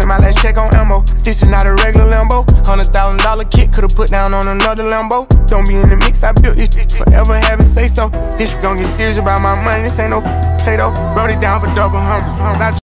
my last check on ammo. This is not a regular Lambo. $100,000 kit could've put down on another Lambo. Don't be in the mix, I built this shit forever, have it say so. This gon' get serious about my money, this ain't no potato. Wrote it down for double humble.